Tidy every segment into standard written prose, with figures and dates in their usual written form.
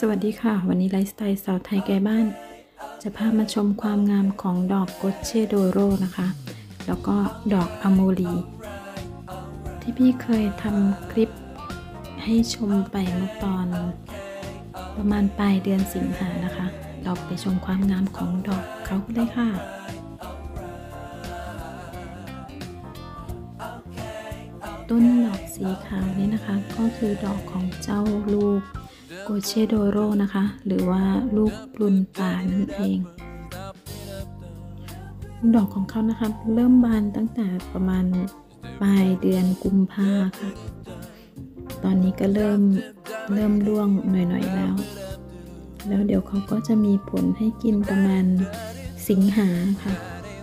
สวัสดีค่ะวันนี้ไลฟ์สไตล์สาวไทยไกลบ้านจะพามาชมความงามของดอกโกเชโดโรนะคะแล้วก็ดอกอโมลีที่พี่เคยทำคลิปให้ชมไปเมื่อตอนประมาณปลายเดือนสิงหานะคะเราไปชมความงามของดอกเขาเลยค่ะต้นดอกสีขาวนี้นะคะก็คือดอกของเจ้าลูกโกเชโดโรนะคะหรือว่าลูกปลุนป่านั่นเองดอกของเขานะคะเริ่มบานตั้งแต่ประมาณปลายเดือนกุมภาค่ะตอนนี้ก็เริ่มร่วงหน่อยๆแล้วเดี๋ยวเขาก็จะมีผลให้กินประมาณสิงหาค่ะ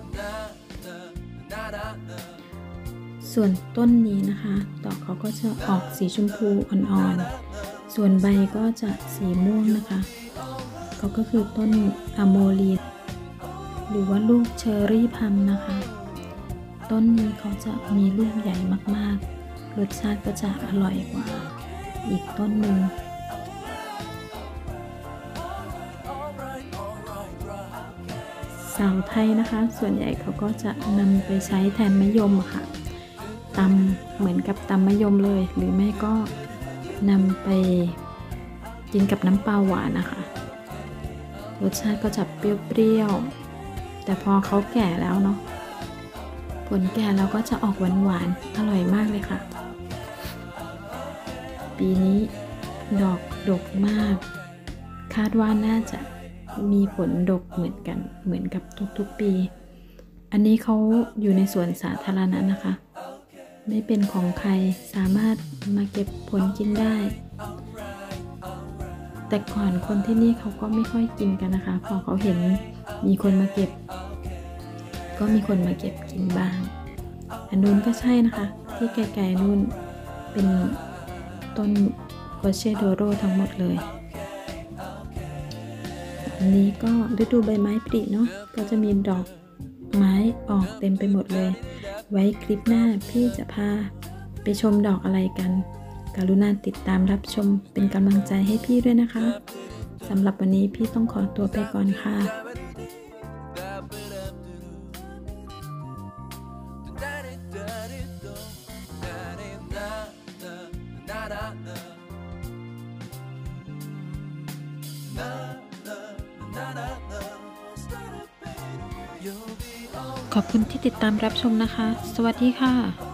ส่วนต้นนี้นะคะดอกเขาก็จะออกสีชมพูอ่อนๆส่วนใบก็จะสีม่วงนะคะเขาก็คือต้นอะโมลีหรือว่าลูกเชอร์รี่พัมนะคะต้นนี้เขาจะมีลูกใหญ่มากๆรสชาติก็จะอร่อยกว่าอีกต้นหนึ่งสาวไทยนะคะส่วนใหญ่เขาก็จะนำไปใช้แทนมะยมค่ะตำเหมือนกับตำมะยมเลยหรือไม่ก็นำไปกินกับน้ำปลาหวานนะคะรสชาติก็จะเปรี้ยวๆแต่พอเขาแก่แล้วเนาะผลแก่แล้วก็จะออกหวานๆอร่อยมากเลยค่ะปีนี้ดอกดกมากคาดว่าน่าจะมีผลดกเหมือนกันเหมือนกับทุกๆปีอันนี้เขาอยู่ในสวนสาธารณะนะคะไม่เป็นของใครสามารถมาเก็บผลกินได้แต่ก่อนคนที่นี่เขาก็ไม่ค่อยกินกันนะคะพอเขาเห็นมีคนมาเก็บก็มีคนมาเก็บกินบ้างอันนู้นก็ใช่นะคะที่ไกลๆนู่นเป็นต้นโกเชโดโรทั้งหมดเลยอันนี้ก็ฤดูใบไม้ผลิเนาะก็จะมีดอกไม้ออกเต็มไปหมดเลยไว้คลิปหน้าพี่จะพาไปชมดอกอะไรกันกรุณาติดตามรับชมเป็นกำลังใจให้พี่ด้วยนะคะสำหรับวันนี้พี่ต้องขอตัวไปก่อนค่ะขอบคุณที่ติดตามรับชมนะคะสวัสดีค่ะ